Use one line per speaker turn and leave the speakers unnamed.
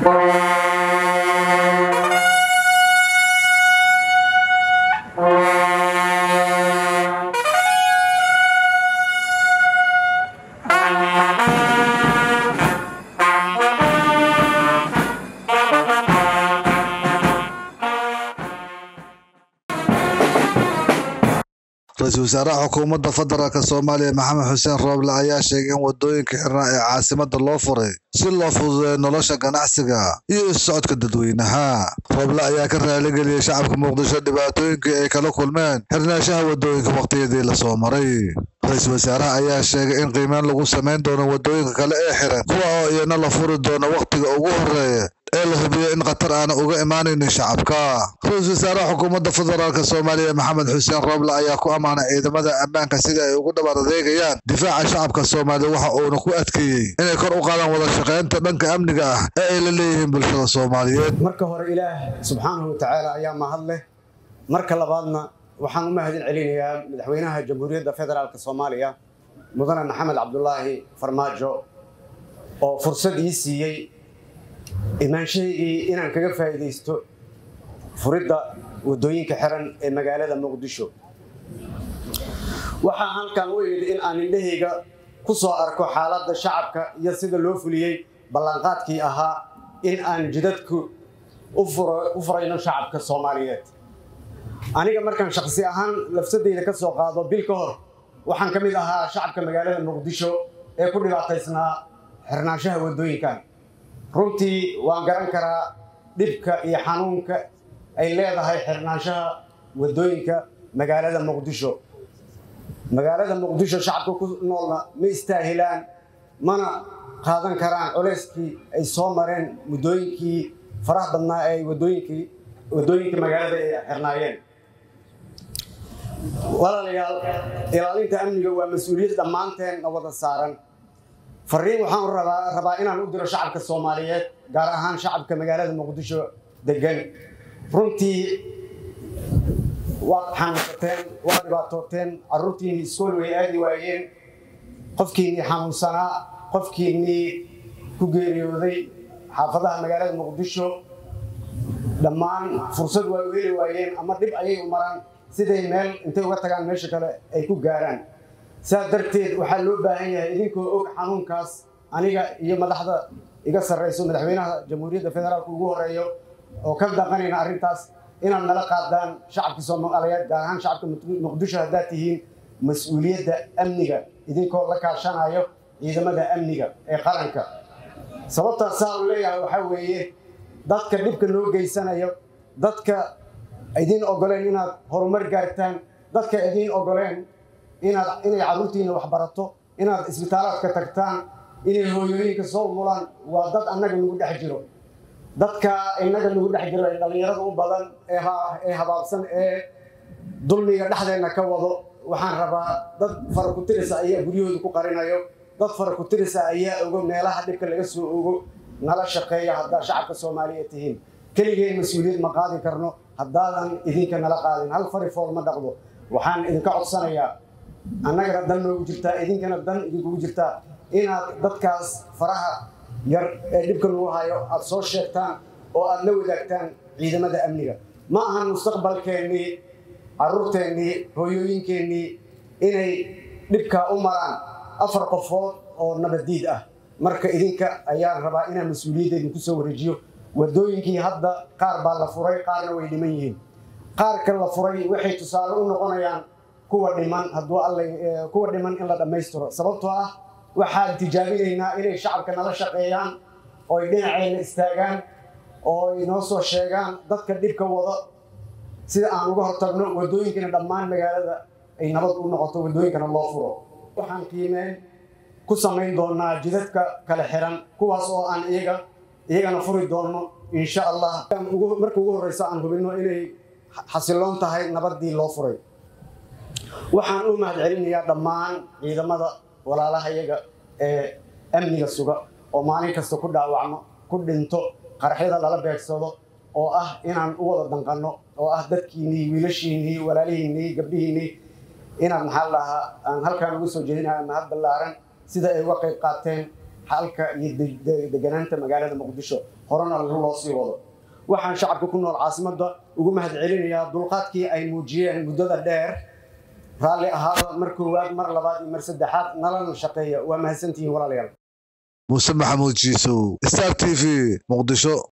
رئيس وزراء حكومة فدرالك Soomaaliya Maxamed Xuseen Rooble ayaa sheegay in wadooyinka xiraa ee caasimadda loo furay si loo fududeeyo nolosha ganacsiga iyo socodka dadweynaha. Rooble ayaa ka raaligeliyay shacabka Muqdisho dhibaatooyinkii ay kala kulmeen xirnaanshaha wadooyinka waqtiyadii la soo maray. Ra'iisul wasaaraha ayaa sheegay in qiimeyn lagu sameyn doono wadooyinka kale ee xiran kuwa oo iyana la furi doono waqtiga ugu horeeya ee la hubiyo in qatar aan uga imaanaynin shacabka. Ra'iisul wasaaraha xukuumadda federaalka Soomaaliya Maxamed Xuseen Rooble ayaa ku amaanay ciidamada ammaanka sida ay ugu dhabar adeegayaan difaaca shacabka Soomaaliya waxa uuna ku adkeeyay inay kor u qaadaan wada shaqeynta dhanka amniga ah ee ay la leeyihiin bulshada Soomaaliyeed.
marka hore Ilaah subhanahu wa ta'ala ayaa mahad leh. marka labaadna waxaan u mahadin celinayaa madaxweynaha Jamhuuriyadda Federaalka Soomaaliya mudane Maxamed Cabdullaahi Farmaajo oo fursad ii siiyay imaanshaygii inaan kaga faa'iideysto furidda wadooyinka xiran ee magaalada Muqdisho. waxaan halkan u yimid in aan indhahayga ku soo arko xaaladda shacabka iyo sida loo fuliyay ballanqaadkii ahaa in aan jidadku u furayno shacabka Soomaaliyeed. aniga markaan shakhsi ahaan lafsadeyda ka soo qaado bil ka hor waxaan ka mid ahaa shacabka magaalada Muqdisho ee ku dhibaataysnaa xirnaanshaha wadooyinkan. runtii waan garan karaa dhibka iyo xanuunka ay leedahay xirnaanshaha wadooyinka magaalada Muqdisho. magaalada Muqdisho shacabka ku noolna ma istaahilaan mana qaadan karaan culeyskii ay soo mareen muddooyinkii faraha badnaa ay wadooyinka magaalada ay xirnaayeen. walaalayaal ilaalinta amniga waa mas'uuliyad dhammaanteen wada saaran. fariin waxaan rabaa inaan u diro shacabka Soomaaliyeed gaar ahaan shacabka magaalada Muqdisho degan. runtii waa xanuunsateen waa dhibaatooteen carruurtiinii iskool way aadi waayeen qofkiinii xanuunsanaa qofkiinii ku geeriyooday xaafadaha magaalada Muqdisho dhammaan fursad way u heli waayeen ama dhib ayay u maraan siday meel intay uga tagaan meesha kale ay ku gaaraan. saa darteed waxaa loo baahan yahay idinkoo og xanuunkaas aniga iyo madaxda iga sarreyso madaxweynaha Jamhuuriyadda Federaalka ugu horeeyo oo ka dhaqanayna arrintaas inaad nala qaadaan shacabka Soomaaliyeed gaar ahaan shacabka Muqdisho haddaad tihiin mas'uuliyadda amniga idinkoo la kaashanayo ciidamada amniga ee qaranka. sababtaas saa u leeyahay waxaa weeye dadka dhibka loo geysanayo dadka idin ogoleen inaad horumar gaartaan dadka idin ogoleen inay carruurtiina wax barato inaad isbitaalaadka tagtaan inay hooyooyinka soo umulaan waa dad annaga nagu dhex jiro. dadka inaga nagu dhex jiro ee dhalinyarada u badan ee habaabsan ee dulmiga dhexdeena ka wado waxaan rabaa dad fara ku tirisa ayaa guryahooda ku qarinayo dad fara ku tirisa ayaa ogo meelaha dhibka laga soo ogo nala shaqeeya haddaa shacabka Soomaaliyeed tihiin. keligeen mas'uuliyad ma qaadi karno haddaadan idinka nala qaadin. hal fari fool ma dhaqdo. waxaan idinka codsanayaa annagana dan noogu jirtaa idinkana dan idinkugu jirtaa inaad dadkaas faraha yar ee dhibka lagu hayo aad soo sheegtaan oo aad la wadaagtaan ciidamada amniga. ma ahan mustaqbalkeennii carruurteennii hooyooyinkeennii inay dhibka u maraan 4 qofood oo nabadiid ah. marka idinka ayaan rabaa inaan mas'uuliyaddeedu ku soo wareejiyo wadooyinkii hadda qaar baa la furay qaarna way dhiman yihiin. qaarka la furay waxay tusaale u noqonayaan kuwa dhiman in la dhammaystiro. sababtoo ah waxaan tijaabinaynaa inay shacabka nala shaqeeyaan oo ay dhinacayna istaagaan oo ay noo soo sheegaan dadka dhibka wada sida aan uga hortagno wadooyinkana dhammaan magaalada ay nabad u noqoto wadooyinkana loo furo. waxaan qiimeyn ku samayn doonaa jidadka kala xiran kuwaas oo aan iyagana furi doono insha Allah. marka ugu horeysa aan hubino inay xasiloon tahay nabadii loo furay. waxaan u mahad celinayaa dhammaan ciidamada walaalaha iyaga ee amniga suga oo maalin kasta ku dhaawacno ku dhinto qaraxyada lala beegsado oo ah inaan u wada danqano oo ah dadkiinii wiilashiinii walaalihiinii gabdhihiinii inaad maxaa lahaa aan halkaan ugu soo jeedinayaa mahad ballaaran sida ay uga qayb qaateen xalka iyo deganaanta magaalada Muqdisho horena loo sii wado waxaan shacabka ku nool caasimadda ugu mahadcelinayaa dulqaadkii ay muujiyeen muddada dheer raalli ahaada mar koowaad mar labaad iyo mar saddexaad nalana shaqeeya waa mahadsantihiin walaalayaal
Muuse Maxamuud Jiisow Star TV Muqdisho